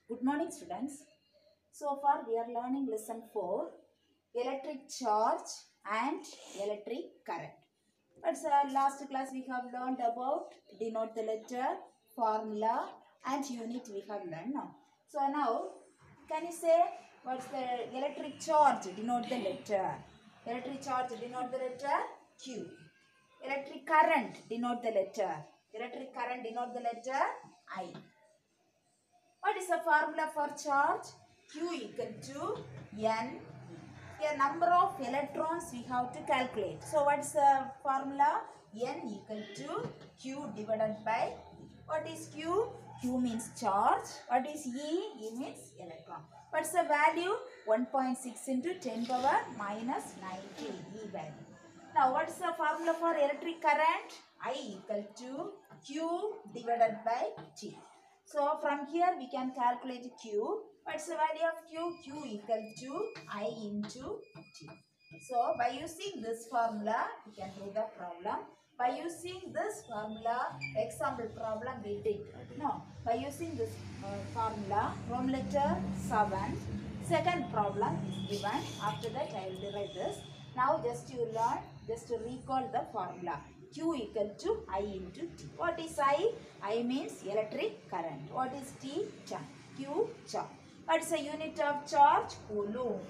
Good morning, students. So far, we are learning lesson 4, electric charge and electric current. But last class we have learned about denote the letter, formula and unit we have learned now. So now, can you say what's the electric charge? Denote the letter. Electric charge denote the letter Q. Electric current denote the letter. Electric current denote the letter I. What is the formula for charge? Q equal to N. Here number of electrons we have to calculate. So what is the formula? N equal to Q divided by, what is Q? Q means charge. What is E? E means electron. What's the value? 1.6 into 10 power minus 90 E value. Now what is the formula for electric current? I equal to Q divided by T. So from here we can calculate Q. What's the value of Q? Q equal to I into T. So by using this formula, we can do the problem. By using this formula, example problem we did. No, by using this formula, Roman letter 7, second problem is given. After that I will derive this. Now just you learn, just to recall the formula. Q equal to I into T. What is I? I means electric current. What is T? Charge. Q charge. What is the unit of charge? Coulomb.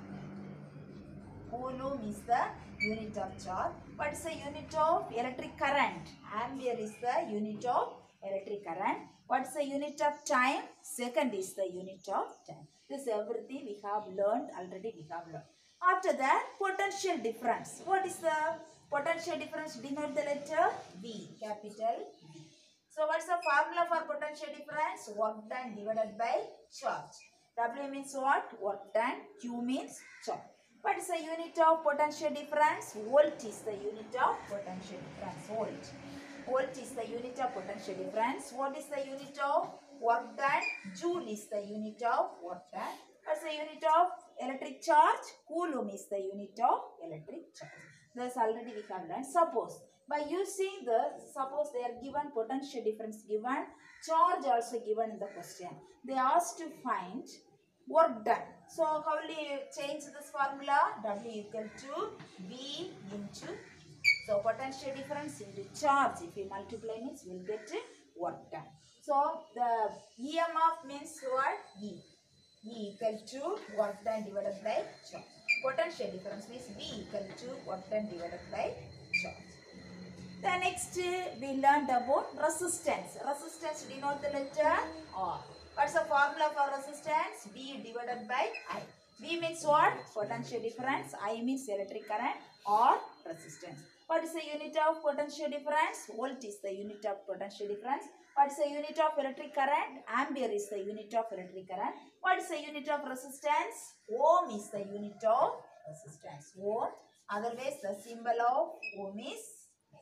Coulomb is the unit of charge. What is the unit of electric current? Ampere is the unit of electric current. What is the unit of time? Second is the unit of time. This everything we have learned already. After that, potential difference. What is the potential difference? Denote the letter V, capital V. So what's the formula for potential difference? Work done divided by charge. W means what? Work done. Q means charge. What is the unit of potential difference? Volt is the unit of potential difference. Volt. Volt is the unit of potential difference. What is the unit of work done? Joule is the unit of work done. What's the unit of electric charge? Coulomb is the unit of electric charge. This already we have learned. Suppose by using suppose they are given potential difference given, charge also given in the question. They asked to find work done. So how will you change this formula? W equal to V into T. So potential difference into charge. If we multiply means we will get work done. So the EMF means what? E. E equal to work done divided by charge. Potential difference means V equal to work done divided by charge. The next we learned about resistance. Resistance denote the letter R. What's the formula for resistance? V divided by I. V means what? Potential difference. I means electric current or resistance. What is the unit of potential difference? Volt is the unit of potential difference. What is the unit of electric current? Ampere is the unit of electric current. What is the unit of resistance? Ohm is the unit of resistance. Ohm. Otherwise the symbol of ohm is.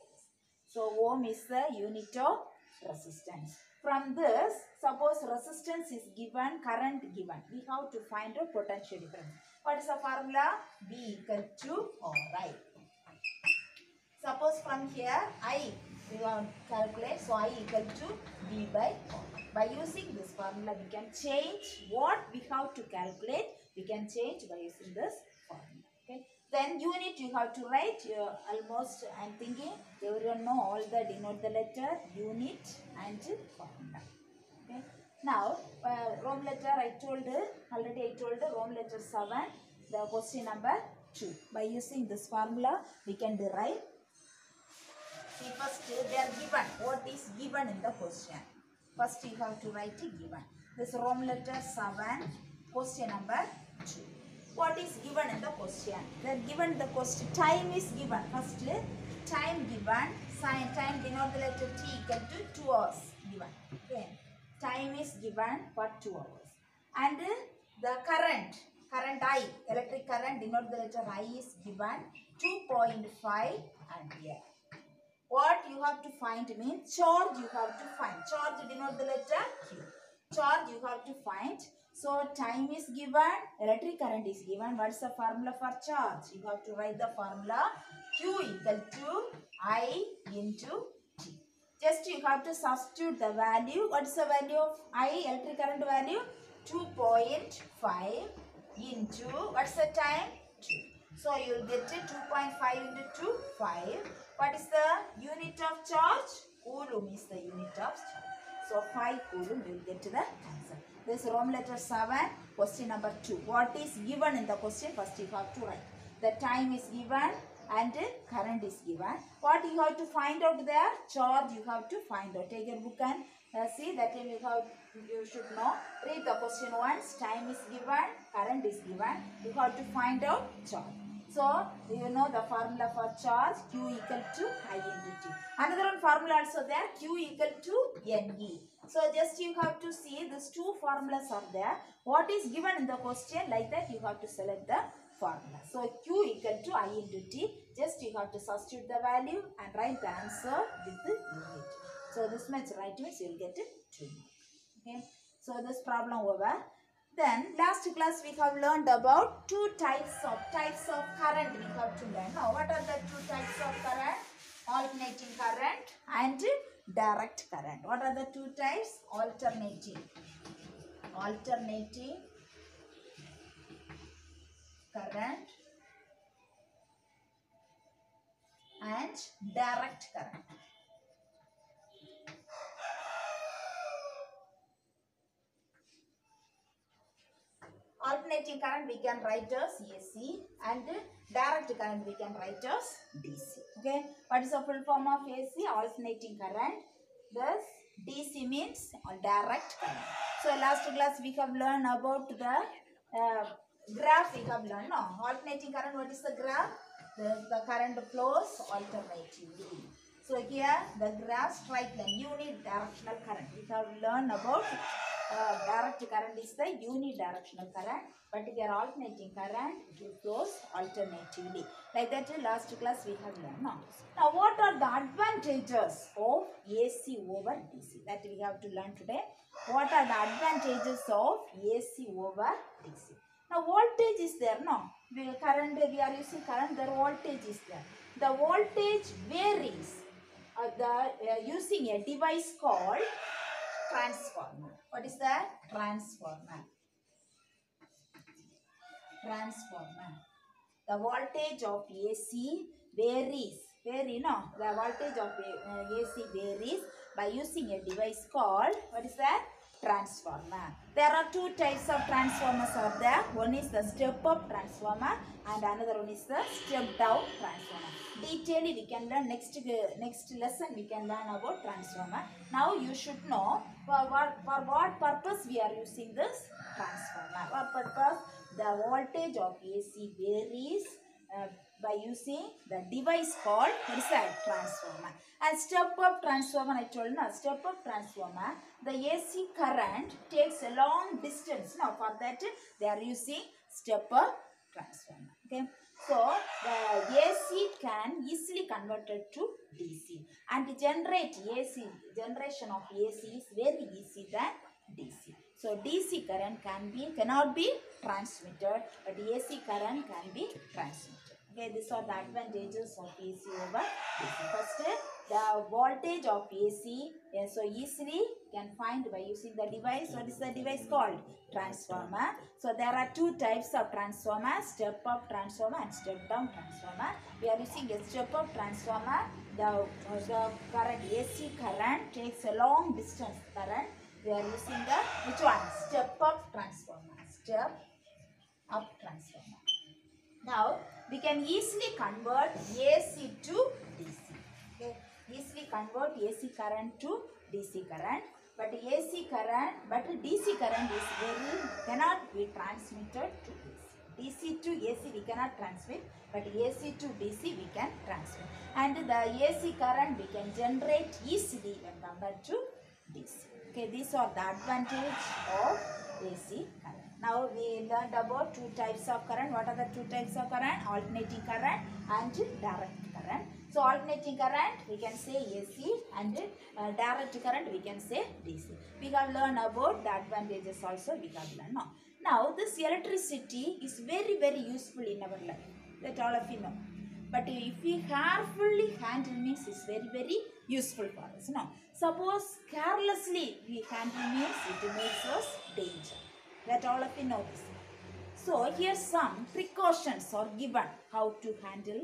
So ohm is the unit of resistance. From this, suppose resistance is given, current given. We have to find a potential difference. What is the formula? V equal to R. Suppose from here I we want to calculate. So I equal to V by R. By using this formula we can change what we have to calculate. We can change by using this formula. Okay. Then unit you have to write. Almost I am thinking everyone know all the denote the letter, unit and formula. Okay. Now Roman letter I told Roman letter 7, the question number 2. By using this formula we can derive. See, first they are given. What is given in the question? First you have to write it given. This Roman letter 7, question number 2. What is given in the question? They are given the question. Time is given. First time given. Time denote the letter T equal to 2 hours given. Okay. Time is given for 2 hours. And the current I, electric current denote the letter I is given 2.5 ampere. What you have to find means charge you have to find. Charge denote the letter Q. Charge you have to find. So time is given, electric current is given. What is the formula for charge? You have to write the formula Q equal to I into T. Just you have to substitute the value. What is the value of I, electric current value? 2.5 into, what's the time? 2. So you will get 2.5 into 2, 5. What is the unit of charge? Coulomb is the unit of charge. So 5 coulomb, you will get to the answer. This is Roman letter 7, question number 2. What is given in the question? First you have to write. The time is given and current is given. What you have to find out there? Charge you have to find out. Take your book and see that you should know. Read the question once. Time is given, current is given. You have to find out charge. So you know the formula for charge, Q equal to I into T. Another one formula also there, Q equal to NE. So just you have to see these two formulas are there. What is given in the question, like that you have to select the formula. So Q equal to I into T. Just you have to substitute the value and write the answer with the unit. So this much right means you will get it 2. Okay. So this problem over. Then last class we have learned about two types of current we have to learn. Now what are the two types of current? Alternating current and direct current. What are the two types? Alternating current and direct current. Alternating current we can write as AC and direct current we can write as DC. Okay. What is the full form of AC? Alternating current. Thus DC means direct current. So last class we have learned about the graph we have learned. No, alternating current, what is the graph? The current flows alternatively. So here the graph straight line, unidirectional current. We have learned about direct current is the unidirectional current, but here alternating current flows alternatively. Like that last class we have learned. Now what are the advantages of AC over DC? That we have to learn today. What are the advantages of AC over DC? Now voltage is there, no? We are using current, the voltage is there. The voltage varies using a device called transformer. What is that? Transformer. The voltage of AC varies. The voltage of AC varies by using a device called, what is that? Transformer. There are two types of transformers are there. One is the step-up transformer and another one is the step-down transformer. Detailing we can learn next lesson we can learn about transformer. Now you should know for what purpose we are using this transformer. What purpose? The voltage of AC varies by using the device called, what is that? Transformer. And step-up transformer, I told you, step-up transformer, the AC current takes a long distance. Now for that they are using step-up transformer. Okay. So the AC can easily converted to DC, and generation of AC is very easy than DC. So DC current cannot be transmitted, but AC current can be transmitted. Okay, these are the advantages of AC over DC. First, the voltage of AC, so easily can find by using the device. What is the device called? Transformer. So there are two types of transformer, step-up transformer and step-down transformer. We are using a step-up transformer. The current, AC current takes a long distance current. We are using the, which one? Step-up transformer. Step-up transformer. Now, we can easily convert AC to DC. Okay. Easily convert AC current to DC current. But DC current is cannot be transmitted to DC. DC to AC we cannot transmit, but AC to DC we can transmit. And the AC current we can generate easily when compared to DC. Okay, these are the advantage of AC current. Now we learned about two types of current. What are the two types of current? Alternating current and direct current. So alternating current we can say AC and direct current we can say DC. We have learned about the advantages also we have learned. Now this electricity is very useful in our life. That all of you know. But if we carefully handle means it's very useful for us. Suppose carelessly we handle means it makes us danger. That all of you know this. So here some precautions are given how to handle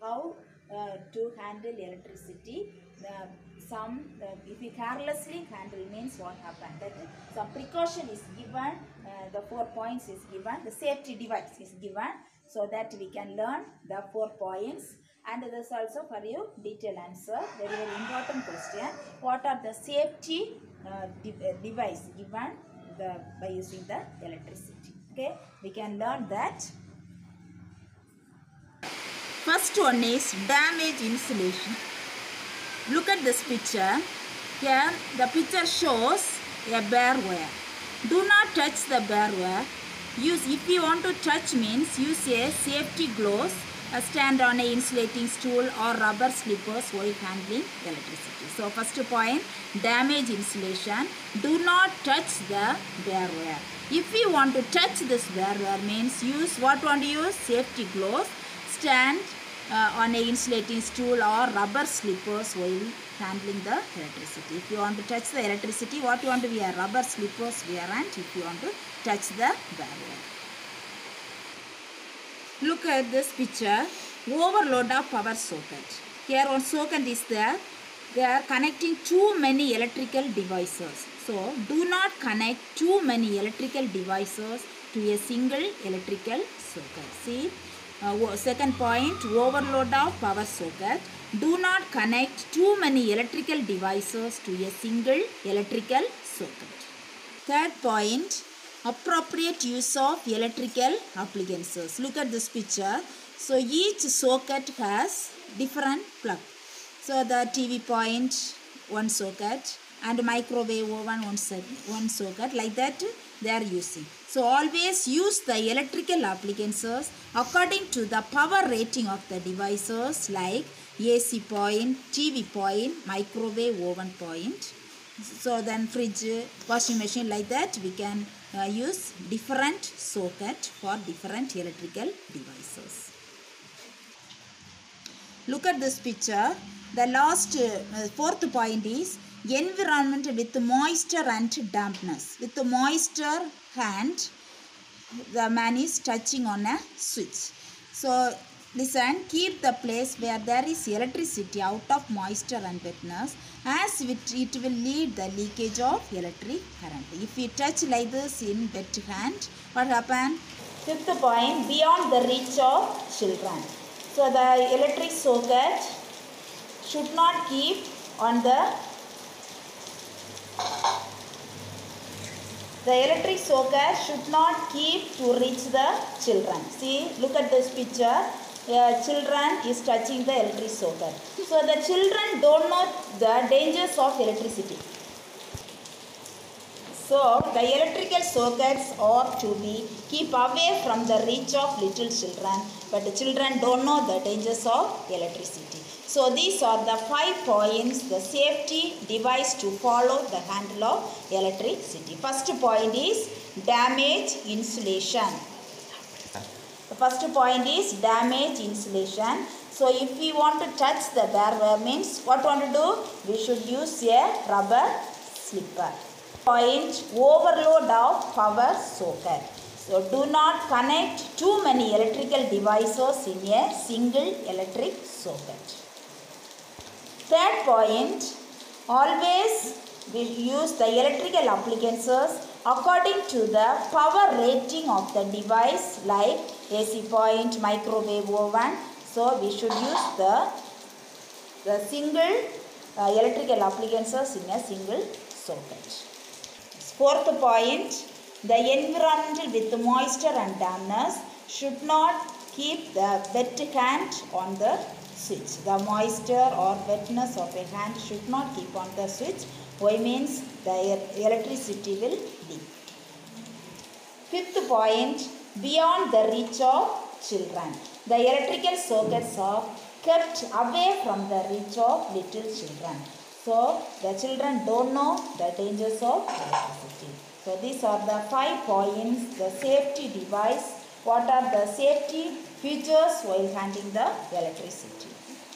electricity. If you carelessly handle means what happened. That some precaution is given. The 4 points is given. The safety device is given so that we can learn the 4 points. And this also for you detailed answer. Very very important question. What are the safety device given by using the electricity? Okay, we can learn that. First one is damage insulation. Look at this picture. Here the picture shows a bare wire. Do not touch the bare wire. If you want to touch means use a safety gloves, stand on a insulating stool or rubber slippers while handling electricity. So first point, damage insulation. Do not touch the bare wire. If you want to touch this bare wire means use what want to use? Safety gloves, stand on a insulating stool or rubber slippers while handling the electricity. If you want to touch the electricity, what you want to wear? Rubber slippers wear, and if you want to touch the bare wire. Look at this picture. Overload of power socket. Here one socket is there. They are connecting too many electrical devices. So do not connect too many electrical devices to a single electrical socket. See, second point, overload of power socket. Do not connect too many electrical devices to a single electrical socket. Third point, appropriate use of electrical appliances. Look at this picture. So each socket has different plug. So the TV point, one socket, and microwave oven, one socket, like that they are using. So always use the electrical appliances according to the power rating of the devices, like AC point, TV point, microwave oven point. So then fridge, washing machine, like that we can use different socket for different electrical devices. Look at this picture. The last fourth point is environment with moisture and dampness. With the moisture hand, the man is touching on a switch. So listen, keep the place where there is electricity out of moisture and wetness, as it will lead the leakage of electric current. If you touch like this in wet hand, what happen? Fifth point, beyond the reach of children. So the electric socket should not keep on the electric socket should not keep to reach the children. See, look at this picture. Children is touching the electric socket. So the children don't know the dangers of electricity. So the electrical sockets ought to be keep away from the reach of little children, but the children don't know the dangers of electricity. So these are the 5 points, the safety device to follow the handle of electricity. First point is damage insulation. The first point is damage insulation. So if we want to touch the bare wire means what we want to do? We should use a rubber slipper. Point, overload of power socket. So do not connect too many electrical devices in a single electric socket. Third point, always we use the electrical appliances according to the power rating of the device, like AC point, microwave oven. So we should use the single electrical appliances in a single socket. Fourth point, the environment with moisture and dampness should not keep the wet hand on the switch. The moisture or wetness of a hand should not keep on the switch. Why means the electricity will leak. Fifth point, beyond the reach of children. The electrical sockets are kept away from the reach of little children. So the children don't know the dangers of electricity. So these are the 5 points, the safety device. What are the safety features while handling the electricity?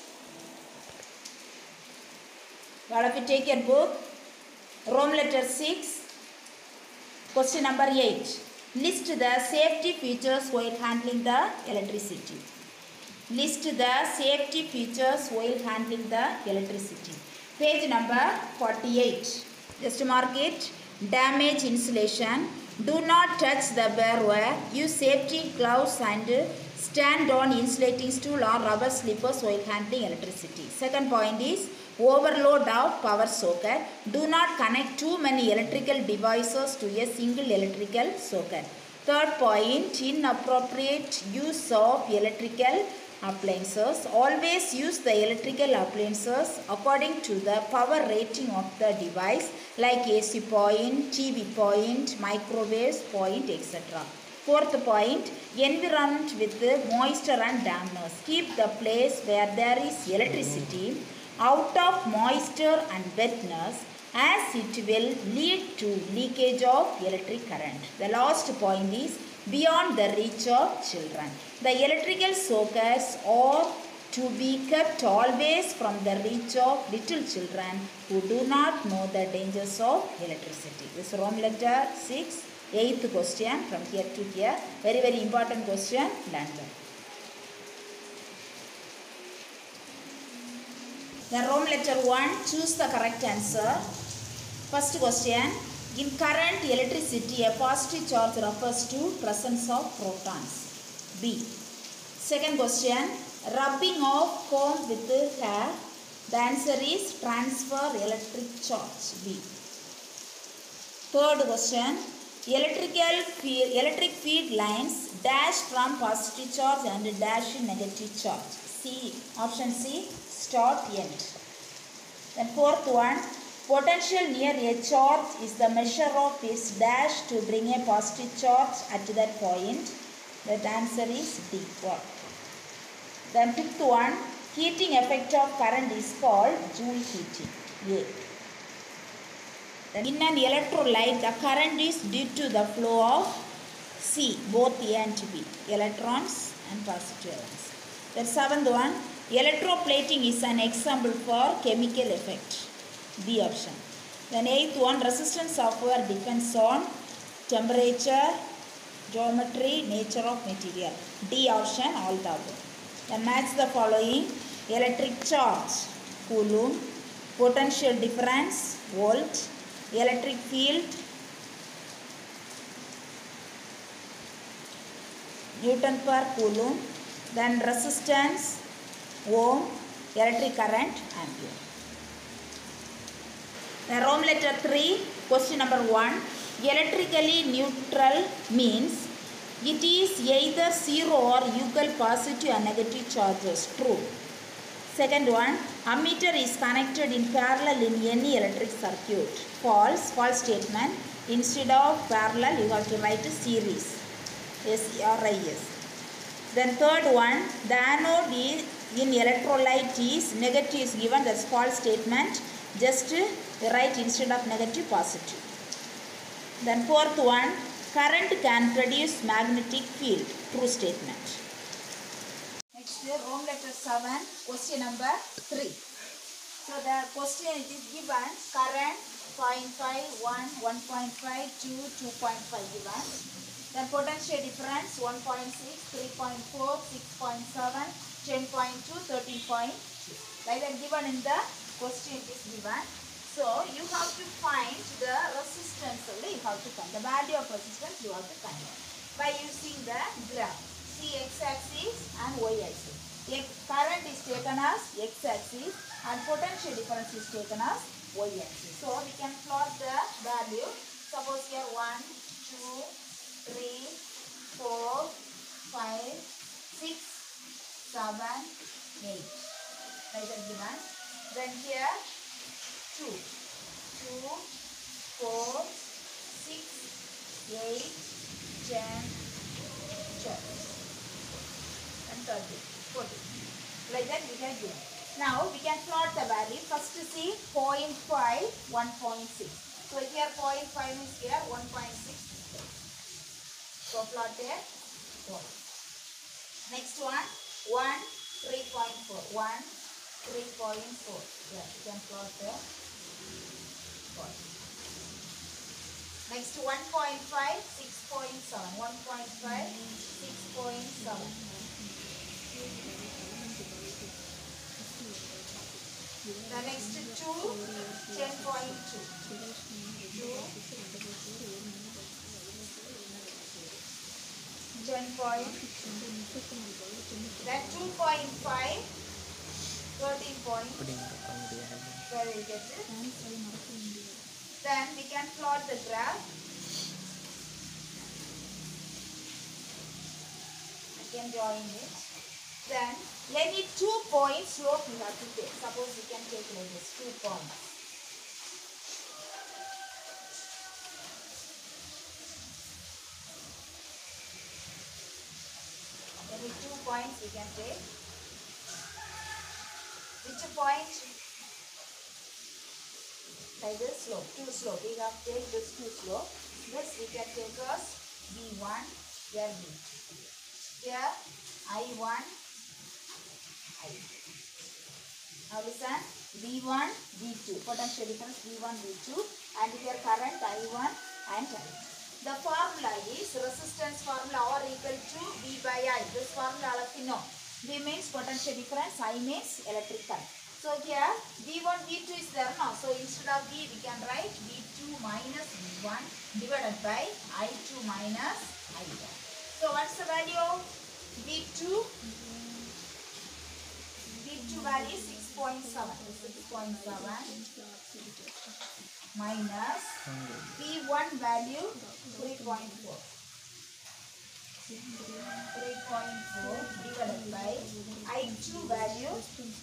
All of you take your book. Rome letter 6, question number 8. List the safety features while handling the electricity. List the safety features while handling the electricity. Page number 48. Just mark it. Damage insulation. Do not touch the bare wire. Use safety gloves and stand on insulating stool or rubber slippers while handling electricity. Second point is overload of power socket. Do not connect too many electrical devices to a single electrical socket. Third point, inappropriate use of electrical appliances. Always use the electrical appliances according to the power rating of the device like AC point, TV point, microwaves point, etc. Fourth point, environment with moisture and dampness. Keep the place where there is electricity out of moisture and wetness, as it will lead to leakage of electric current. The last point is beyond the reach of children. The electrical sockets are to be kept always from the reach of little children who do not know the dangers of electricity. This is Rome letter 6, 8th question from here to here. Very, very important question. Learn that. The Rome letter 1, choose the correct answer. First question, in current electricity, a positive charge refers to presence of protons. B. Second question, rubbing of comb with hair. The answer is transfer electric charge. B. Third question, electric field lines dash from positive charge and dash negative charge. C. Option C, start end. Then fourth one, potential near a charge is the measure of its dash to bring a positive charge at that point. That answer is D. What? Then fifth one, heating effect of current is called Joule heating. A. Then in an electrolyte, the current is due to the flow of C, both A and B, electrons and positive ions. The seventh one, electroplating is an example for chemical effect. B option. Then eighth one, resistance of wire depends on temperature, geometry, nature of material. D option, all the above. Then match the following: electric charge, Coulomb; potential difference, volt; electric field, Newton per Coulomb; then resistance, ohm; electric current, ampere. The Rome letter 3, question number 1. Electrically neutral means it is either zero or equal positive and negative charges. True. Second one, ammeter is connected in parallel in any electric circuit. False. False statement. Instead of parallel, you have to write series. S-E-R-I-S. Then third one, the anode is in electrolyte is negative is given. That's false statement. Just write instead of negative, positive. Then fourth one, current can produce magnetic field. True statement. Next, Rome letter 7, question number 3. So the question it is given, current 0.5, 1, 1.5, 2, 2.5 given. Then potential difference 1.6, 3.4, 6.7, 10.2, 13.2. Like that given in the question it is given. So you have to find the resistance only. You have to find the value of resistance. You have to find it by using the graph. See x-axis and y-axis. Current is taken as x-axis and potential difference is taken as y-axis. So we can plot the value. Suppose here 1, 2, 3, 4, 5, 6, 7, 8. Like that given. Then here 2, 4, 6, 8, 10, 12, and 13, 14. Like that we can do. Now we can plot the value. First see 0.5, 1.6. So here 0.5 is here, 1.6. So plot there. 4. Next one, 1, 3.4. 1, 3.4. Yeah, you can plot there. Next 1.5, 6.7, 1.5, 6.7. The next 2, 10.2. 2, 10 point. Then 2.5, 13 point. Where we get it? Then we can plot the graph. I can join it. Then any 2 point slope you have to take. Suppose you can take like this, 2 points. Any 2 points we can take. Which point? Like this slope, 2 slope. We have to take this 2 slope. This we can take as V1, here V2. Here I1, I2. Now listen, V1, V2. Potential difference V1, V2. And here current I1 and I2. The formula is resistance formula or equal to V by I. This formula all of you know. V means potential difference, I means electric current. So here V1, V2 is there now. So instead of V we can write V2 minus V1 divided by I2 minus I1. So what's the value of V2? V2 value is 6.7. 6.7 minus V1 value 3.4. 3.4 divided by I2 value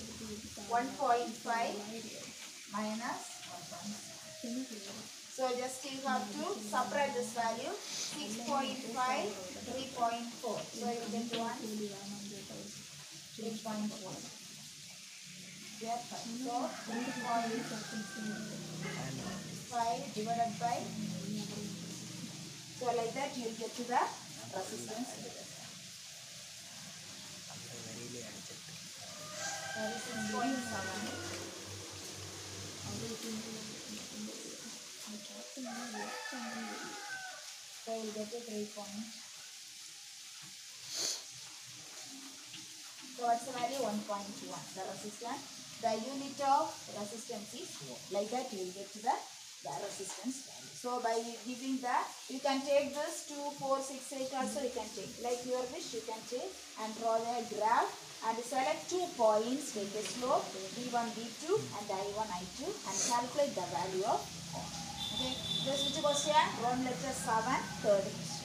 1.5 minus 1.5. So just you have to separate this value 6.5, 3.4. So you get 1, 3.4. Yeah, 5. So 3.5 divided by. So like that you will get to the resistance. That is 6.7. So you will get to 3 point. So what's the value? 1.1. The resistance. The unit of resistance is ohm. Like that you will get to the resistance value. So by giving that, you can take this 2, 4, 6, 8 also you can take. Like your wish you can take and draw the graph and select 2 points, take a slope V1, V2 and I1, I2 and calculate the value of ohm. Okay, this which question? Roman letter 7, third question.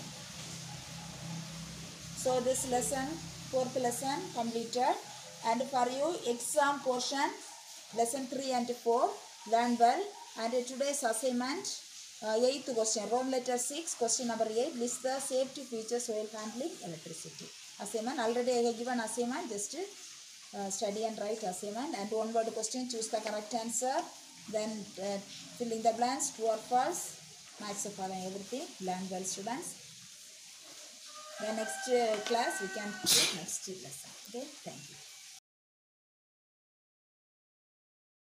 So this lesson, 4th lesson completed, and for you exam portion lesson 3 and 4 learn well, and today's assignment 8th question, Roman letter 6, question number 8, list the safety features while handling electricity. Assignment already I have given assignment, just study and write assignment, and one word question, choose the correct answer, then fill in the blanks, true or false, max of everything. Learn well students. The next class we can do next lesson. Okay, thank you.